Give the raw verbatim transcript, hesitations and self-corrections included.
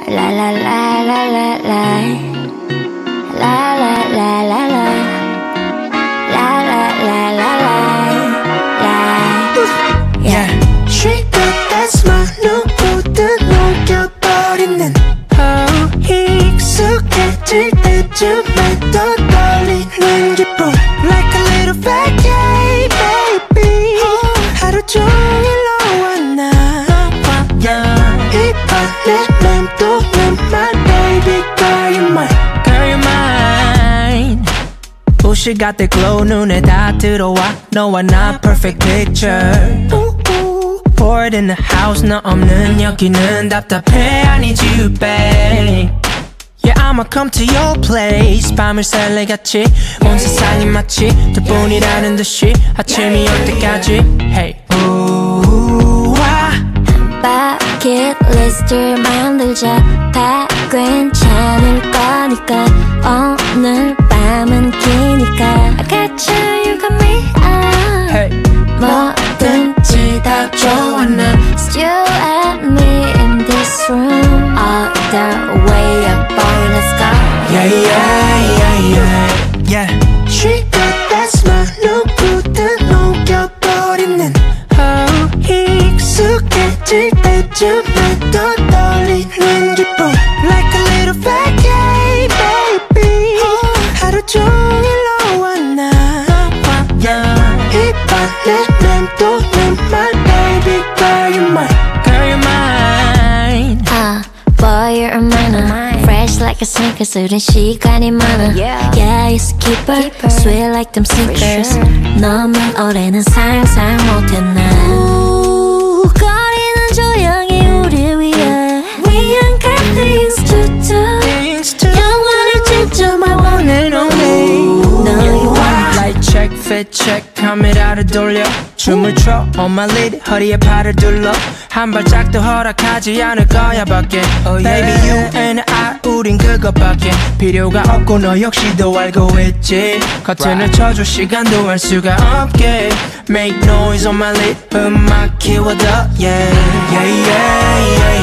La la la la la la. La la la la la. La la la la la. La. Yeah. 쉬었다 smile 누구든 녹여버리는 oh, 익숙해질 때쯤에 또 떨리는 기분 Like a little vacay baby 하루 종일 너와 나 이 밤에 맴도는 my baby girl you're mine Girl you're mine 부시 같은 glow 눈에 다 들어와 너와 나 perfect picture Pour it in the house 너 없는 여기는 답답해 I need you babe Yeah I'ma come to your place 밤을 셀레같이 온 세상이 마치 둘뿐이라는 듯이 아침이 올 때까지 Hey ooh Bucket list를 만들자 다 괜찮을 거니까 오늘 밤은 기니까 I got you, you got me uh. Hey 뭐든지 다 좋아 나 Still at me in this room All the way up boy let's go Yeah yeah yeah yeah Yeah 쉬었다 smile 누구든 녹여버리는 oh, 익숙해질 때쯤에 또 떨리는 기분 Like a little vacay baby 하루 종일 너와 나 이 밤에 맴도는 my baby girl you're mine Girl you're mine uh, Boy you're mine Fresh like a sneaker 쓰는 시간이 많아 Yeah, yeah it's a keeper. keeper Sweet like them sneakers sure. 너만 오래는 상상 못해 난 Ooh, 거리는 조용히 우리 위해 We ain't got things to do Things to 영원히 진짜 my one and only 너의 와 Light check, fit check, 카메라를 돌려 춤을 춰 on my lead 허리에 팔을 둘러 한 발짝도 허락하지 않을 거야 밖에 oh, yeah. Baby you and I 우린 그것밖에 필요가 없고 너 역시도 알고 있지 커튼을 쳐줘 시간도 할 수가 없게 Make noise on my lead 음악 키워둬 yeah Yeah yeah yeah